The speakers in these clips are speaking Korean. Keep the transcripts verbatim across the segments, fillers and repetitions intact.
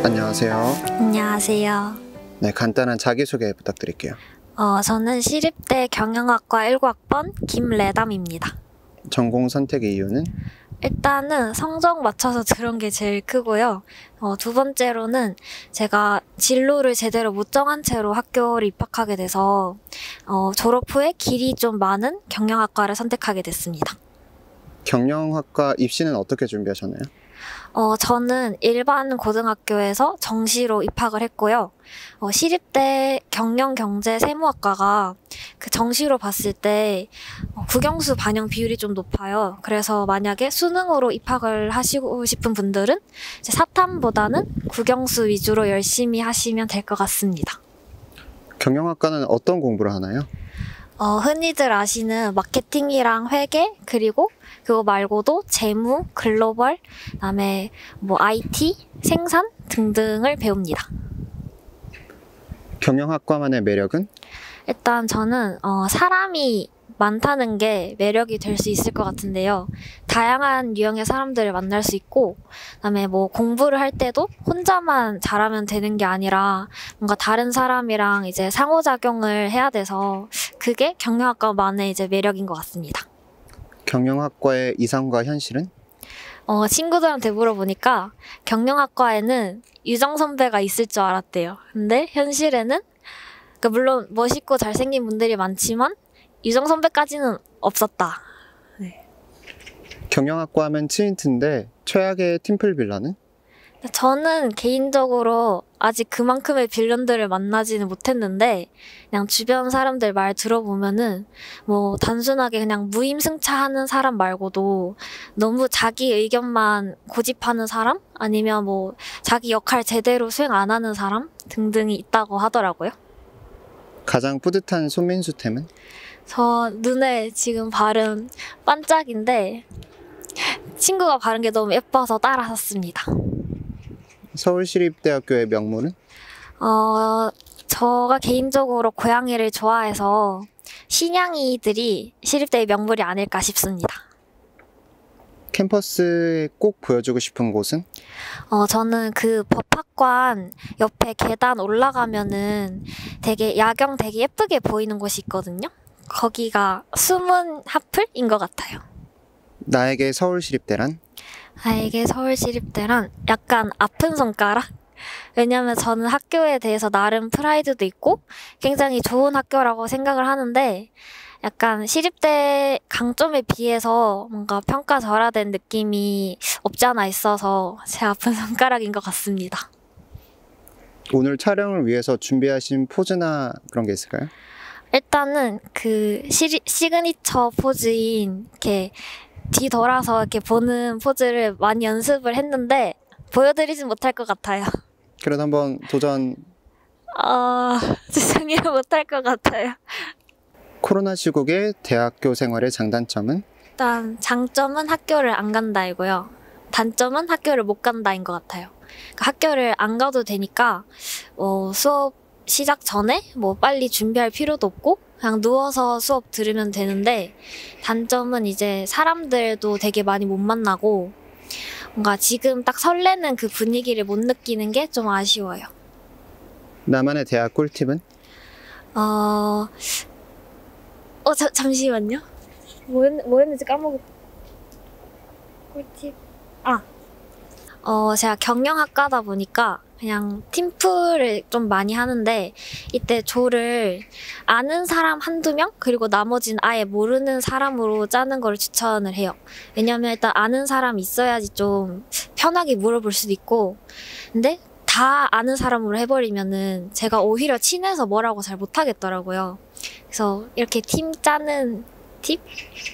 안녕하세요. 안녕하세요. 네, 간단한 자기소개 부탁드릴게요. 어, 저는 시립대 경영학과 일구 학번 김래담입니다. 전공 선택의 이유는? 일단은 성적 맞춰서 들은 게 제일 크고요. 어, 두 번째로는 제가 진로를 제대로 못 정한 채로 학교를 입학하게 돼서 어, 졸업 후에 길이 좀 많은 경영학과를 선택하게 됐습니다. 경영학과 입시는 어떻게 준비하셨나요? 어, 저는 일반 고등학교에서 정시로 입학을 했고요. 어, 시립대 경영경제세무학과가 그 정시로 봤을 때 어, 국영수 반영 비율이 좀 높아요. 그래서 만약에 수능으로 입학을 하시고 싶은 분들은 이제 사탐보다는 국영수 위주로 열심히 하시면 될 것 같습니다. 경영학과는 어떤 공부를 하나요? 어, 흔히들 아시는 마케팅이랑 회계, 그리고 그거 말고도 재무, 글로벌, 그다음에 뭐 아이티, 생산 등등을 배웁니다. 경영학과만의 매력은? 일단 저는 어, 사람이 많다는 게 매력이 될 수 있을 것 같은데요. 다양한 유형의 사람들을 만날 수 있고, 그다음에 뭐 공부를 할 때도 혼자만 잘하면 되는 게 아니라 뭔가 다른 사람이랑 이제 상호작용을 해야 돼서 그게 경영학과만의 이제 매력인 것 같습니다. 경영학과의 이상과 현실은? 어, 친구들한테 물어보니까 경영학과에는 유정 선배가 있을 줄 알았대요. 근데 현실에는 그러니까 물론 멋있고 잘생긴 분들이 많지만 유정 선배까지는 없었다. 네. 경영학과 하면 트윈트인데 최악의 팀플 빌런은? 저는 개인적으로 아직 그만큼의 빌런들을 만나지는 못했는데 그냥 주변 사람들 말 들어보면은 뭐 단순하게 그냥 무임승차하는 사람 말고도 너무 자기 의견만 고집하는 사람? 아니면 뭐 자기 역할 제대로 수행 안 하는 사람? 등등이 있다고 하더라고요. 가장 뿌듯한 손민수템은? 저 눈에 지금 바른 반짝인데 친구가 바른 게 너무 예뻐서 따라 샀습니다. 서울시립대학교의 명문은? 어, 저가 개인적으로 고양이를 좋아해서 신양이들이 시립대의 명물이 아닐까 싶습니다. 캠퍼스에 꼭 보여주고 싶은 곳은? 어, 저는 그 법학관 옆에 계단 올라가면은 되게 야경 되게 예쁘게 보이는 곳이 있거든요. 거기가 숨은 하플인 것 같아요. 나에게 서울시립대란? 나에게 서울시립대란 약간 아픈 손가락? 왜냐면 저는 학교에 대해서 나름 프라이드도 있고 굉장히 좋은 학교라고 생각을 하는데 약간 시립대 강점에 비해서 뭔가 평가절하된 느낌이 없지 않아 있어서 제 아픈 손가락인 것 같습니다. 오늘 촬영을 위해서 준비하신 포즈나 그런 게 있을까요? 일단은 그 시, 시그니처 포즈인 이렇게 뒤돌아서 이렇게 보는 포즈를 많이 연습을 했는데 보여드리진 못할 것 같아요. 그래도 한번 도전. 아, 죄송해요. 못할 것 같아요. 코로나 시국의 대학교 생활의 장단점은? 일단 장점은 학교를 안 간다이고요. 단점은 학교를 못 간다인 것 같아요. 그러니까 학교를 안 가도 되니까 어, 수업 시작 전에 뭐 빨리 준비할 필요도 없고 그냥 누워서 수업 들으면 되는데 단점은 이제 사람들도 되게 많이 못 만나고 뭔가 지금 딱 설레는 그 분위기를 못 느끼는 게 좀 아쉬워요. 나만의 대학 꿀팁은? 어... 어, 자, 잠시만요. 뭐였, 뭐였는지 까먹었... 꿀팁... 아! 어, 제가 경영학과다 보니까 그냥 팀플을 좀 많이 하는데 이때 조를 아는 사람 한두 명? 그리고 나머지는 아예 모르는 사람으로 짜는 걸 추천을 해요. 왜냐면 일단 아는 사람이 있어야지 좀 편하게 물어볼 수도 있고 근데 다 아는 사람으로 해버리면은 제가 오히려 친해서 뭐라고 잘 못하겠더라고요. 그래서 이렇게 팀 짜는 팁?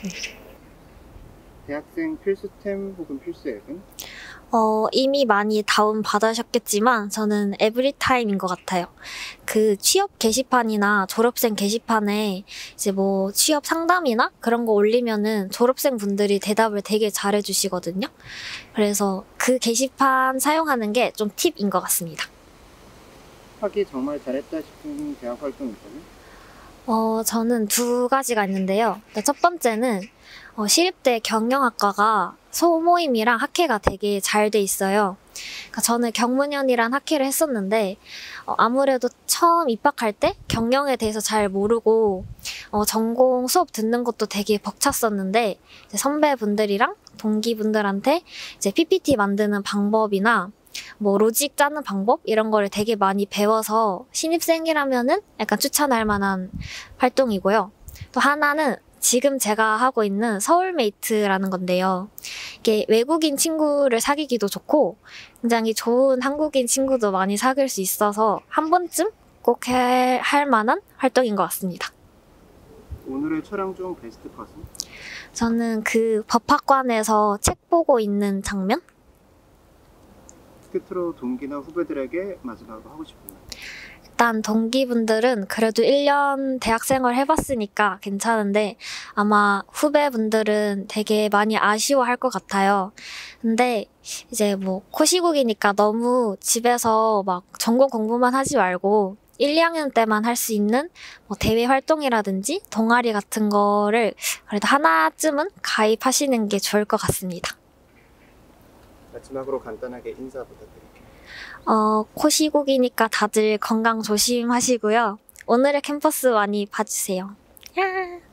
대학생 필수템 혹은 필수 앱은? 어, 이미 많이 다운 받으셨겠지만 저는 에브리타임인 것 같아요. 그 취업 게시판이나 졸업생 게시판에 이제 뭐 취업 상담이나 그런 거 올리면은 졸업생 분들이 대답을 되게 잘해 주시거든요. 그래서 그 게시판 사용하는 게 좀 팁인 것 같습니다. 하기 정말 잘했다 싶은 대학 활동 있어요? 어, 저는 두 가지가 있는데요. 첫 번째는 어, 시립대 경영학과가 소모임이랑 학회가 되게 잘 돼 있어요. 그러니까 저는 경문현이란 학회를 했었는데 어, 아무래도 처음 입학할 때 경영에 대해서 잘 모르고 어, 전공 수업 듣는 것도 되게 벅찼었는데 이제 선배분들이랑 동기분들한테 이제 피피티 만드는 방법이나 뭐 로직 짜는 방법 이런 거를 되게 많이 배워서 신입생이라면은 약간 추천할 만한 활동이고요. 또 하나는 지금 제가 하고 있는 서울메이트라는 건데요. 이게 외국인 친구를 사귀기도 좋고 굉장히 좋은 한국인 친구도 많이 사귈 수 있어서 한 번쯤 꼭 할 만한 활동인 것 같습니다. 오늘의 촬영 중 베스트 컷은? 저는 그 법학관에서 책 보고 있는 장면? 끝으로 동기나 후배들에게 마지막으로 하고 싶은 말. 일단 동기분들은 그래도 일 년 대학생활 해봤으니까 괜찮은데 아마 후배분들은 되게 많이 아쉬워할 것 같아요. 근데 이제 뭐 코시국이니까 너무 집에서 막 전공 공부만 하지 말고 일, 이 학년 때만 할 수 있는 뭐 대외 활동이라든지 동아리 같은 거를 그래도 하나쯤은 가입하시는 게 좋을 것 같습니다. 마지막으로 간단하게 인사 부탁드릴게요. 어, 코시국이니까 다들 건강 조심하시고요. 오늘의 캠퍼스 많이 봐주세요. 야!